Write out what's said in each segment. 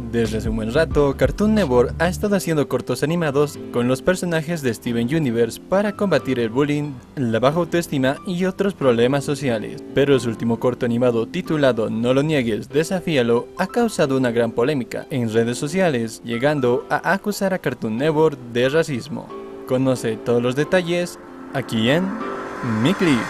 Desde hace un buen rato, Cartoon Network ha estado haciendo cortos animados con los personajes de Steven Universe para combatir el bullying, la baja autoestima y otros problemas sociales. Pero su último corto animado titulado No lo niegues, desafíalo, ha causado una gran polémica en redes sociales, llegando a acusar a Cartoon Network de racismo. Conoce todos los detalles aquí en Mi Clip.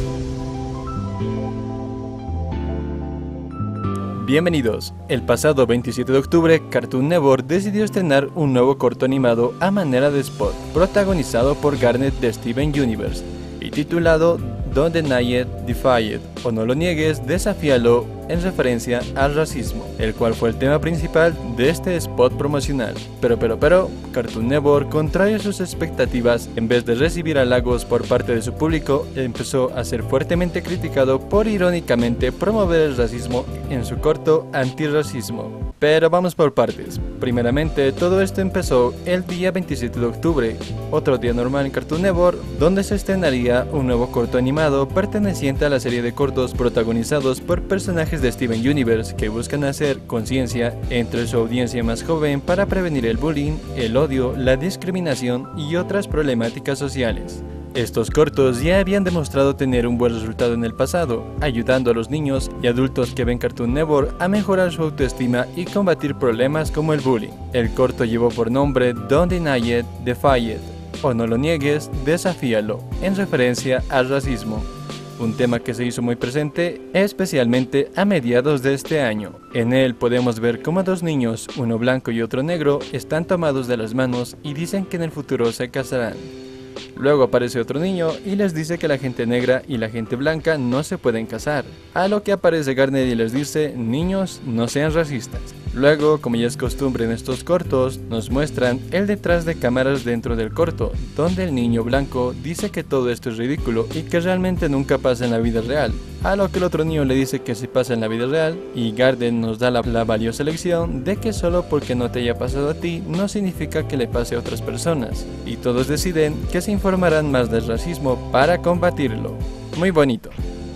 Bienvenidos. El pasado 27 de octubre, Cartoon Network decidió estrenar un nuevo corto animado a manera de spot, protagonizado por Garnet de Steven Universe y titulado Don't Deny It, Defy It, o No lo niegues, desafíalo, en referencia al racismo, el cual fue el tema principal de este spot promocional. Pero, Cartoon Network, contrario a sus expectativas, en vez de recibir halagos por parte de su público, empezó a ser fuertemente criticado por irónicamente promover el racismo en su corto antirracismo. Pero vamos por partes. Primeramente, todo esto empezó el día 27 de octubre, otro día normal en Cartoon Network, donde se estrenaría un nuevo corto animado perteneciente a la serie de cortos protagonizados por personajes de Steven Universe que buscan hacer conciencia entre su audiencia más joven para prevenir el bullying, el odio, la discriminación y otras problemáticas sociales. Estos cortos ya habían demostrado tener un buen resultado en el pasado, ayudando a los niños y adultos que ven Cartoon Network a mejorar su autoestima y combatir problemas como el bullying. El corto llevó por nombre Don't Deny It, Defy It, o No lo niegues, desafíalo, en referencia al racismo. Un tema que se hizo muy presente, especialmente a mediados de este año. En él podemos ver cómo dos niños, uno blanco y otro negro, están tomados de las manos y dicen que en el futuro se casarán. Luego aparece otro niño y les dice que la gente negra y la gente blanca no se pueden casar, a lo que aparece Garnet y les dice: niños, no sean racistas. Luego, como ya es costumbre en estos cortos, nos muestran el detrás de cámaras dentro del corto, donde el niño blanco dice que todo esto es ridículo y que realmente nunca pasa en la vida real, a lo que el otro niño le dice que sí pasa en la vida real, y Garnet nos da la valiosa lección de que solo porque no te haya pasado a ti no significa que le pase a otras personas, y todos deciden que se informarán más del racismo para combatirlo. Muy bonito.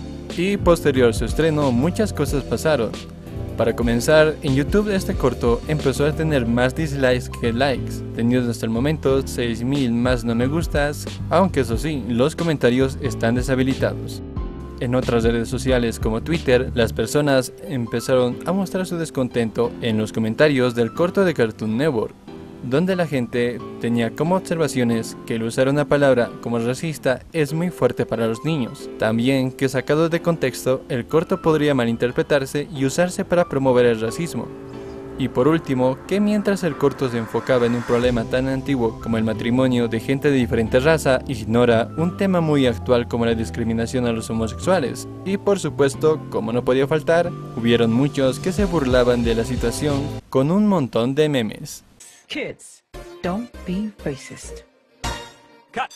Y posterior a su estreno, muchas cosas pasaron. Para comenzar, en YouTube este corto empezó a tener más dislikes que likes, teniendo hasta el momento 6000 más no me gustas, aunque eso sí, los comentarios están deshabilitados. En otras redes sociales como Twitter, las personas empezaron a mostrar su descontento en los comentarios del corto de Cartoon Network, donde la gente tenía como observaciones que el usar una palabra como racista es muy fuerte para los niños. También que sacado de contexto, el corto podría malinterpretarse y usarse para promover el racismo. Y por último, que mientras el corto se enfocaba en un problema tan antiguo como el matrimonio de gente de diferente raza, ignora un tema muy actual como la discriminación a los homosexuales. Y por supuesto, como no podía faltar, hubieron muchos que se burlaban de la situación con un montón de memes. Kids, don't be racist. Cut.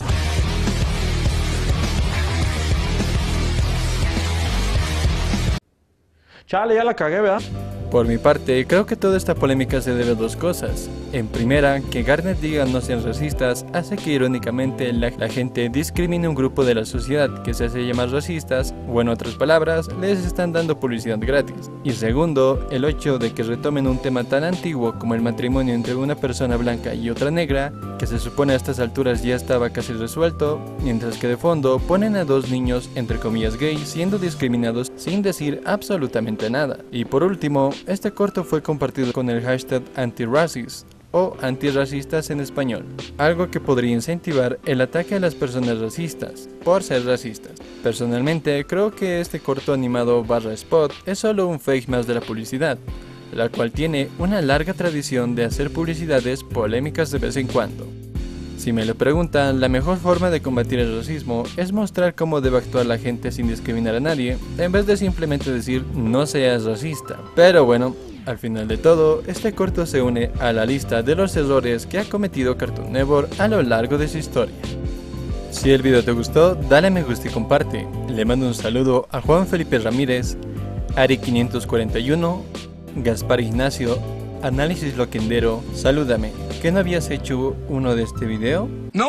Chale, ya la cagué, ¿verdad? Por mi parte, creo que toda esta polémica se debe a dos cosas. En primera, que Garnet diga no sean racistas hace que irónicamente la gente discrimine un grupo de la sociedad que se hace llamar racistas, o en otras palabras, les están dando publicidad gratis. Y segundo, el hecho de que retomen un tema tan antiguo como el matrimonio entre una persona blanca y otra negra, que se supone a estas alturas ya estaba casi resuelto, mientras que de fondo ponen a dos niños entre comillas gays siendo discriminados sin decir absolutamente nada. Y por último, este corto fue compartido con el hashtag antiracist o antirracistas en español, algo que podría incentivar el ataque a las personas racistas por ser racistas. Personalmente creo que este corto animado / spot es solo un fake más de la publicidad, la cual tiene una larga tradición de hacer publicidades polémicas de vez en cuando. Si me lo preguntan, la mejor forma de combatir el racismo es mostrar cómo debe actuar la gente sin discriminar a nadie, en vez de simplemente decir no seas racista. Pero bueno, al final de todo, este corto se une a la lista de los errores que ha cometido Cartoon Network a lo largo de su historia. Si el video te gustó, dale me gusta y comparte. Le mando un saludo a Juan Felipe Ramírez, Ari541, Gaspar Ignacio, Análisis Loquendero, salúdame. ¿Que no habías hecho uno de este video? No.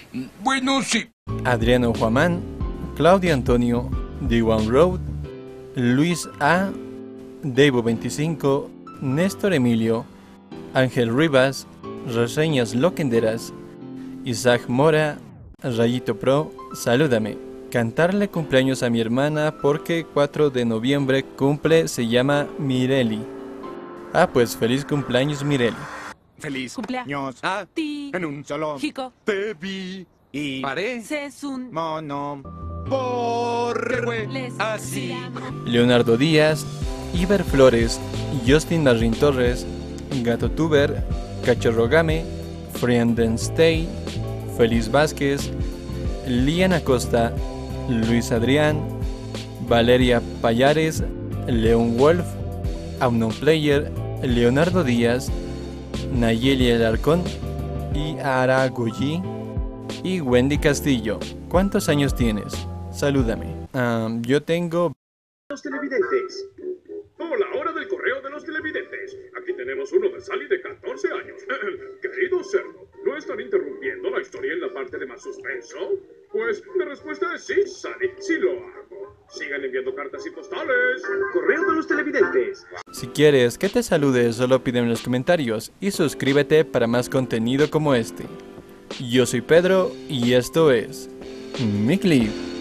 Bueno, sí. Adriano Juamán, Claudio Antonio, D1 Road, Luis A, Devo25, Néstor Emilio, Ángel Rivas, Reseñas Loquenderas, Isaac Mora, Rayito Pro, salúdame. Cantarle cumpleaños a mi hermana porque 4 de noviembre cumple, se llama Mireli. Ah, pues feliz cumpleaños, Mireli. Feliz Cumpleaños a ti en un solo Chico te vi y paré es un mono porque les así. Leonardo Díaz, Iber Flores, Justin Marrin Torres, Gato Tuber, Cachorro Game, Friendenstay, Feliz Vázquez, Lian Acosta, Luis Adrián, Valeria Payares, Leon Wolf, Unknown Player, Leonardo Díaz, Nayeli Alarcón y Aragoyi y Wendy Castillo. ¿Cuántos años tienes? Salúdame. Yo tengo... Los televidentes. Hola, hora del correo de los televidentes. Aquí tenemos uno de Sally de 14 años. Querido cerdo, ¿no están interrumpiendo la historia en la parte de más suspenso? Pues la respuesta es sí, Sally, sí lo hago. Sigan enviando cartas y postales. Correo de los televidentes. Si quieres que te salude, solo pídeme en los comentarios y suscríbete para más contenido como este. Yo soy Pedro y esto es Mi Clip.